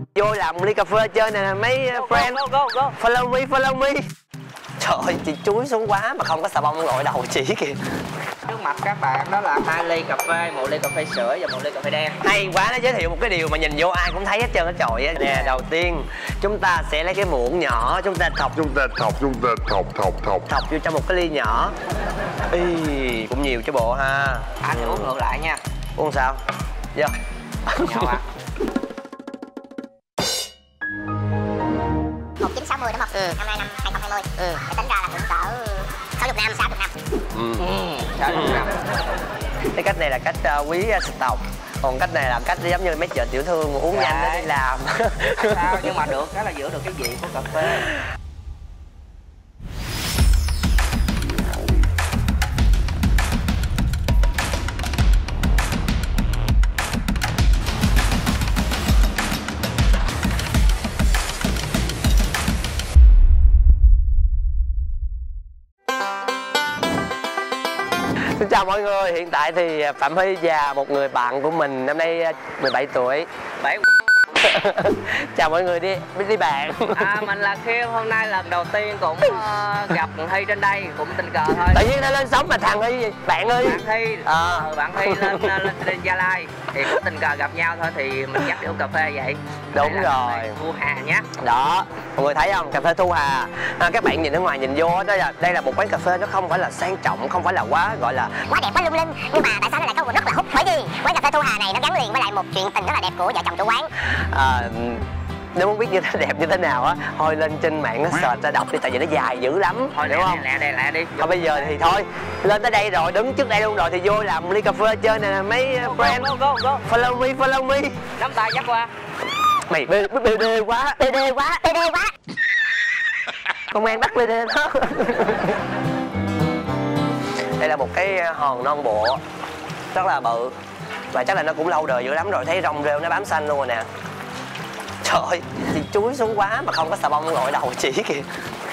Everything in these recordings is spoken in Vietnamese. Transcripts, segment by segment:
Vô làm ly cà phê chơi nè mấy friend. Go. Follow me. Trời ơi, chị chuối xuống quá mà không có xà bông ngồi đầu chỉ kìa. Trước mặt các bạn đó là 2 ly cà phê, 1 ly cà phê sữa và 1 ly cà phê đen. Hay quá, nó giới thiệu một cái điều mà nhìn vô ai cũng thấy hết trơn hết trọi á. Nè, đầu tiên chúng ta sẽ lấy cái muỗng nhỏ, chúng ta thọc vô trong một cái ly nhỏ. Ý, cũng nhiều chứ bộ ha. Anh uống ngược lại nha. Uống sao? Dạ. Nhau à. 1960 đúng không? Năm nay năm 2020. Để tính ra là cũng cỡ 60 năm, 60 năm. 60 năm. Cái cách này là cách quý stock. Còn cách này là cách giống như mấy chợ tiểu thương uống nhanh để đi làm. Sao nhưng mà được cái là giữ được cái vị của cà phê. Xin chào mọi người, hiện tại thì Phạm Huy và một người bạn của mình năm nay 17 tuổi. Chào mọi người đi bạn. Mình là Khiêm, hôm nay lần đầu tiên cũng gặp Thi trên đây, cũng tình cờ thôi. Tự nhiên nó lên sóng mà thằng Huy, bạn ơi. Bạn Thi, bạn Thi lên Gia Lai thì cũng tình cờ gặp nhau thôi thì mình dắt đi uống cà phê vậy. Đúng rồi. Thu Hà nhé. Đó, mọi người thấy không? Cà phê Thu Hà. Các bạn nhìn ở ngoài nhìn vô đó là đây là một quán cà phê, nó không phải là sang trọng, không phải là quá gọi là quá đẹp, quá lung linh, nhưng mà tại sao nó lại có một rất là hút? Bởi vì quán cà phê Thu Hà này nó gắn liền với lại một chuyện tình rất là đẹp của vợ chồng chủ quán. Nếu muốn biết như thế đẹp như thế nào á, thôi lên trên mạng nó search ra đọc đi, tại vì nó dài dữ lắm. Thôi hiểu không? Lẹ đi. Thôi bây giờ thì thôi, lên tới đây rồi, đứng trước đây luôn rồi thì vô làm ly cà phê chơi nè mấy friend. Go. Follow me. Nắm tay dắt qua. Mày BD quá. Công an bắt BD đó. Đây là một cái hòn non bộ rất là bự và chắc là nó cũng lâu đời dữ lắm rồi, thấy rong rêu nó bám xanh luôn rồi nè. Trời ơi, thì chuối xuống quá mà không có xà bông ngồi đầu chỉ kìa.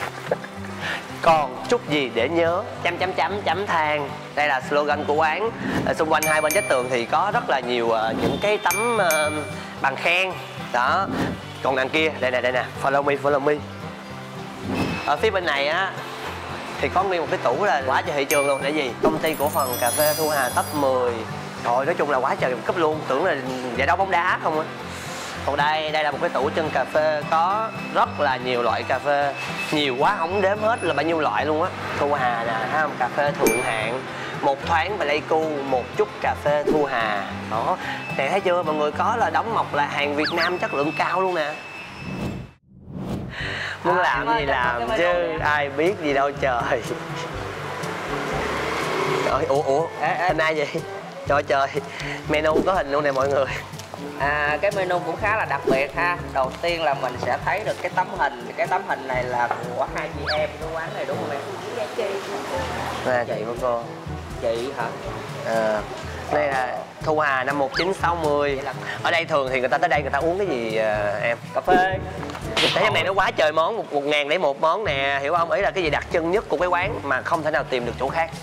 Còn chút gì để nhớ chấm than. Đây là slogan của quán. Xung quanh hai bên vách tường thì có rất là nhiều những cái tấm bằng khen đó. Còn đằng kia đây nè, follow me. Ở phía bên này á thì có nguyên một cái tủ là quá trời thị trường luôn. Để gì? Công ty cổ phần cà phê Thu Hà top 10. Rồi nói chung là quá trời cấp luôn, tưởng là giải đấu bóng đá không á. Còn đây là một cái tủ chân cà phê, có rất là nhiều loại cà phê, nhiều quá không đếm hết là bao nhiêu loại luôn á. Thu Hà nè, thấy không? Cà phê thượng hạng, một thoáng Pleiku, một chút cà phê Thu Hà. Đó, nè thấy chưa? Mọi người có là đóng mộc là hàng Việt Nam chất lượng cao luôn nè. Muốn làm gì làm chứ ai biết gì đâu trời. Ủa hình ai vậy? Trời, menu có hình luôn nè mọi người. Cái menu cũng khá là đặc biệt ha. Đầu tiên là mình sẽ thấy được cái tấm hình. Cái tấm hình này là của hai chị em cái quán này đúng không em? Dạ chị. Nè chị của cô. Chị hả? Đây là Thu Hà năm 1960. Ở đây thường thì người ta tới đây người ta uống cái gì em? Cà phê. Cái này nó quá trời món, 1.000 để một món nè, hiểu không? Ý là cái gì đặc trưng nhất của cái quán mà không thể nào tìm được chỗ khác.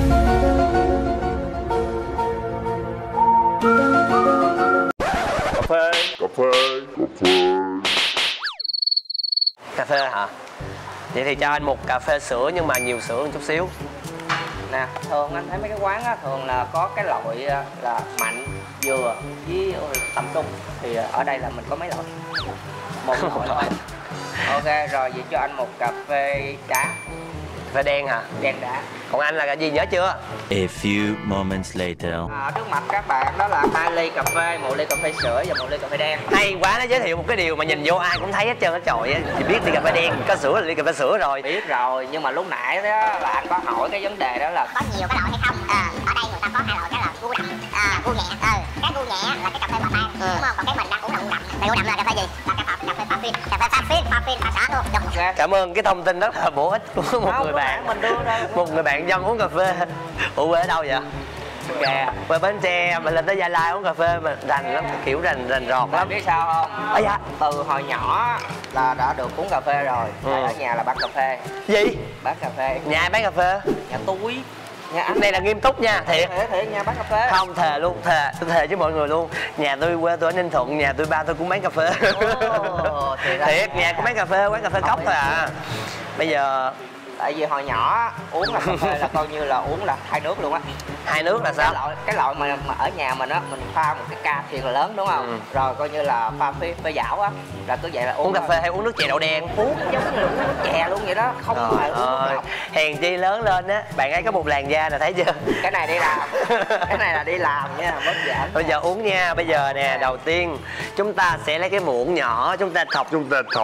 Cà phê hả? Vậy thì cho anh một cà phê sữa nhưng mà nhiều sữa một chút xíu. Nè, thường anh thấy mấy cái quán á, thường là có cái loại là mạnh, dừa với tầm trung. Thì ở đây là mình có mấy loại? Một loại thôi. Ok, rồi vậy cho anh một cà phê đá. Cà phê đen hả? Đen đá. Còn anh là cái gì nhớ chưa? A few moments later. Trước mặt các bạn đó là 2 ly cà phê, 1 ly cà phê sữa và 1 ly cà phê đen. Hay quá, nó giới thiệu một cái điều mà nhìn vô ai cũng thấy hết trơn hết trọi á. Thì biết ly cà phê đen có sữa là ly cà phê sữa rồi. Biết rồi, nhưng mà lúc nãy đó là anh có hỏi cái vấn đề đó là Có nhiều cái loại hay không? Ở đây người ta có 2 loại, cái là gu đậm, gu nhẹ. Cái gu nhẹ là cái cà phê hòa tan, đúng không? Còn cái mình đang uống là gu đậm. Vậy gu đậm là cà phê gì? Là cà phê pha luôn. Cảm ơn cái thông tin rất là bổ ích của một người bạn. Mình đưa ra Một người bạn dân uống cà phê. Ủa quê ở đâu vậy? Quê Bến Tre mà lên tới Gia Lai uống cà phê mà rành lắm, kiểu rành rọt lắm. Biết sao không? Dạ. Từ hồi nhỏ là đã được uống cà phê rồi. Ở nhà là bán cà phê. Gì? Bán cà phê. Nhà bán cà phê? Nhà túi. Nhà anh Này là nghiêm túc nha, thiệt. thiệt nha, bán cà phê. Không, thề luôn, tôi thề với mọi người luôn. Nhà tôi, quê tôi ở Ninh Thuận, nhà tôi ba tôi cũng bán cà phê. Thiệt, nhà cũng bán cà phê, quán cà phê cốc thôi à. Bây giờ tại vì hồi nhỏ uống là cà phê là coi như là uống là 2 nước luôn á. 2 nước là sao? Cái loại mà ở nhà mình á, mình pha một cái ca thiệt là lớn đúng không? Rồi coi như là pha phê dảo á, là cứ vậy là Uống cà phê hay uống nước chè đậu đen? Uống giống như uống nước chè luôn vậy đó, không phải uống nước lọc. Hèn chi lớn lên á, bạn ấy có một làn da nè, thấy chưa? Cái này đi làm, cái này là đi làm nha, bất giỡn. Bây giờ uống nha, bây giờ nè, đầu tiên chúng ta sẽ lấy cái muỗng nhỏ, chúng ta thọc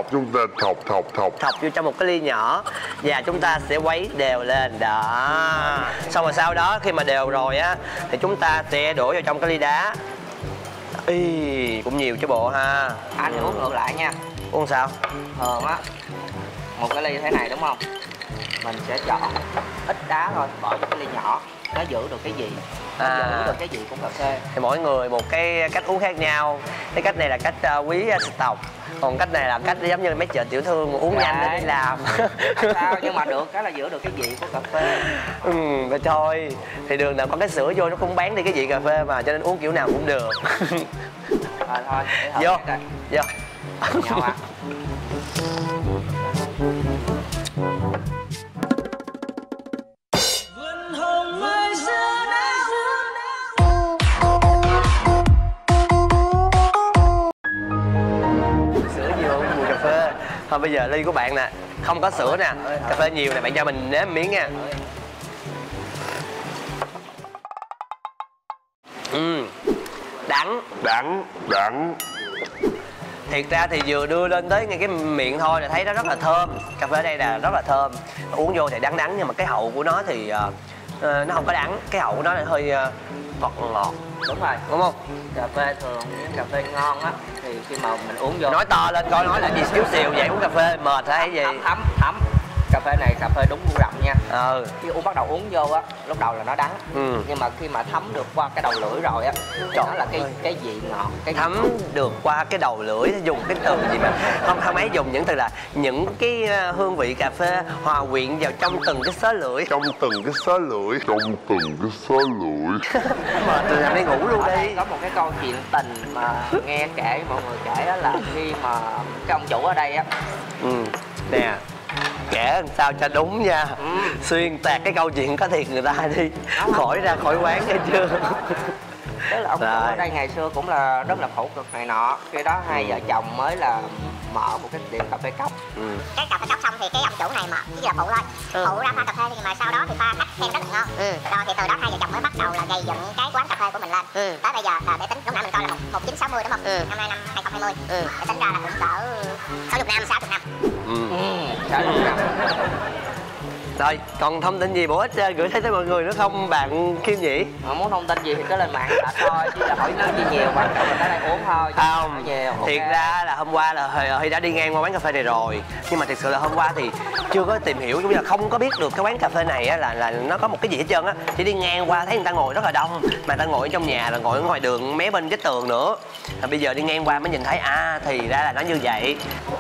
vô trong một cái ly nhỏ và chúng ta sẽ quấy đều lên đó. Xong rồi sau đó khi mà đều rồi á thì chúng ta sẽ đổ vào trong cái ly đá. Ý, cũng nhiều chứ bộ ha. Anh thì uống ngược lại nha. Uống sao? Thường á, một cái ly thế này đúng không? Mình sẽ chọn ít đá thôi, bỏ vô cái ly nhỏ. Nó giữ được cái gì? Nó giữ được cái gì của cà phê. Thì mỗi người một cái cách uống khác nhau. Cái cách này là cách quý stock, còn cách này là cách giống như mấy chợ tiểu thương mà uống nhanh để đi làm. Sao nhưng mà được cái là giữ được cái vị của cà phê. Vậy thôi thì đường nào có cái sữa vô nó cũng bán đi cái vị cà phê mà, cho nên uống kiểu nào cũng được. Thôi vô vô nhỏ à. Sữa nhiều mùi cà phê. Thôi bây giờ ly của bạn nè, không có sữa nè, cà phê nhiều nè, bạn cho mình nếm miếng nha. Đắng. Thiệt ra thì vừa đưa lên tới ngay cái miệng thôi là thấy nó rất là thơm. Cà phê ở đây là rất là thơm. Uống vô thì đắng nhưng mà cái hậu của nó thì nó không có đắng. Cái hậu của nó là hơi ngọt. Đúng rồi, đúng không? Cà phê thường, những cà phê ngon á thì khi mà mình uống vô nói to lên coi, nói là gì xíu xìu vậy, uống cà phê mệt hay gì? Thấm. Cà phê này cà phê đúng gu rậm nha. Khi bắt đầu uống vô á, lúc đầu là nó đắng. Nhưng mà khi mà thấm được qua cái đầu lưỡi rồi á, nó là cái vị ngọt. Thấm được qua cái đầu lưỡi, dùng cái từ gì mà không ấy dùng những từ là những cái hương vị cà phê hòa quyện vào trong từng cái xớ lưỡi. Mệt rồi làm đi ngủ luôn đi. Có một cái câu chuyện tình mà nghe kể, mọi người kể đó là khi mà cái ông chủ ở đây á, nè, kể làm sao cho đúng nha. Xuyên tạc cái câu chuyện có thiệt người ta đi, khỏi ra khỏi quán nghe chưa. Tức là ông chủ ở đây ngày xưa cũng là rất là khổ cực này nọ. Khi đó hai vợ chồng mới là mở một cái tiệm cà phê cốc. Cái cà phê cốc xong thì cái ông chủ này mà chỉ là phụ thôi, phụ ra pha cà phê, nhưng mà sau đó thì pha khách khen rất là ngon. Rồi thì từ đó hai vợ chồng mới bắt đầu là gây dựng cái quán cà phê của mình lên. Tới bây giờ là để tính, lúc nãy mình coi là 1960 đúng không? Năm nay năm 2020. Để tính ra là cũng cỡ 60 năm, 60 năm. 60 năm. Rồi, còn thông tin gì bổ ích gửi tới mọi người nữa không bạn Kim nhỉ? Muốn thông tin gì thì cứ lên mạng đã thôi, chứ là hỏi nói gì nhiều, quan trọng là tới đây uống thôi. Không, thiệt ra là hôm qua là Huy đã đi ngang qua quán cà phê này rồi. Nhưng mà thực sự là hôm qua thì chưa có tìm hiểu, cũng như là không có biết được cái quán cà phê này á, là nó có một cái gì hết trơn á. Chỉ đi ngang qua thấy người ta ngồi rất là đông, mà người ta ngồi ở trong nhà là ngồi ở ngoài đường mé bên vách tường nữa. Bây giờ đi ngang qua mới nhìn thấy thì ra là nó như vậy.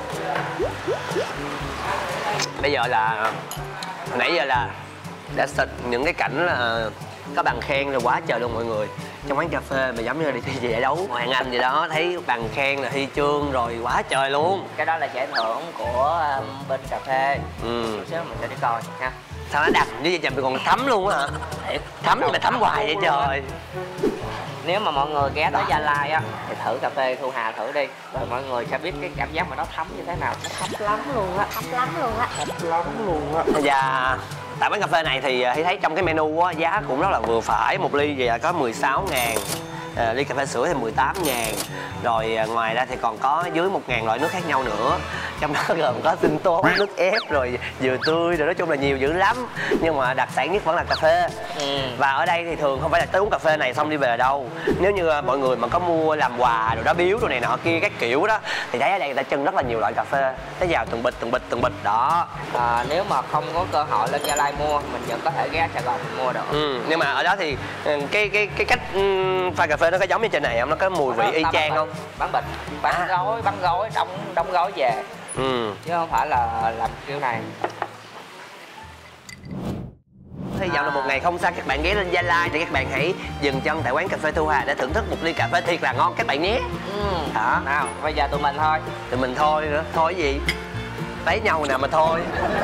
Bây giờ là nãy giờ là đã xịt những cái cảnh là có bằng khen rồi quá trời luôn mọi người. Trong quán cà phê mà giống như là đi thi giải đấu Hoàng Anh gì đó, thấy bằng khen là huy chương rồi quá trời luôn. Cái đó là giải thưởng của bên cà phê. Chút xíu mình sẽ đi coi ha. Sao nó đặc như vậy, còn thấm luôn á hả? Thiệt, thấm nhưng mà thấm hoài vậy trời. Nếu mà mọi người ghé tới Gia Lai á thì thử cà phê Thu Hà thử đi, rồi mọi người sẽ biết cái cảm giác mà nó thấm như thế nào. Nó thấm lắm luôn á, thấm lắm luôn á. Và tại quán cà phê này thì thấy trong cái menu á, giá cũng rất là vừa phải. Một ly thì có 16.000, ly cà phê sữa thì 18.000. Rồi ngoài ra thì còn có dưới 1.000 loại nước khác nhau nữa. Trong đó gồm có sinh tố, nước ép, rồi dừa tươi, rồi nói chung là nhiều dữ lắm. Nhưng mà đặc sản nhất vẫn là cà phê. Và ở đây thì thường không phải là tới uống cà phê này xong đi về đâu. Nếu như mọi người mà có mua làm quà rồi đó, biếu rồi này nọ kia các kiểu đó, thì thấy ở đây người ta trưng rất là nhiều loại cà phê. Nó vào từng bịch đó. Nếu mà không có cơ hội lên Gia Lai mua, mình vẫn có thể ghé Sài Gòn mua được. Nhưng mà ở đó thì cái cách pha cà phê nó có giống như trên này không? Nó có mùi vị y chang không? Bán bịch, bán gói, đóng gói về. Chứ không phải là làm kiểu này. Hy vọng là một ngày không xa các bạn ghé lên Gia Lai thì các bạn hãy dừng chân tại quán cà phê Thu Hà để thưởng thức một ly cà phê thiệt là ngon các bạn nhé. Đó. Nào, bây giờ tụi mình thôi. Tụi mình thôi nữa, thôi cái gì? Lấy nhau nào mà thôi.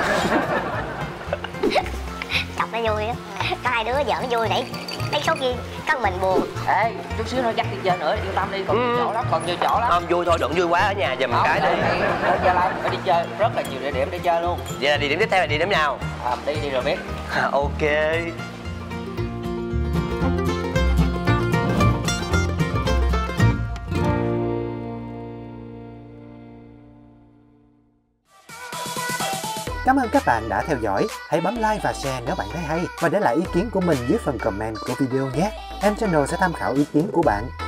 Chọc nó vui á. Có hai đứa giỡn nó vui để lấy số kia có mình buồn. Ê, chút xíu nữa dắt đi chơi nữa, yên tâm đi, còn nhiều chỗ lắm, còn nhiều chỗ lắm. Không vui thôi, đừng vui quá ở nhà giùm cái đi. Lên Gia Lai phải đi chơi, rất là nhiều địa điểm để chơi luôn. Vậy là địa điểm tiếp theo là địa điểm nào? Đi rồi biết. Ok. Cảm ơn các bạn đã theo dõi. Hãy bấm like và share nếu bạn thấy hay và để lại ý kiến của mình dưới phần comment của video nhé. Em Channel sẽ tham khảo ý kiến của bạn.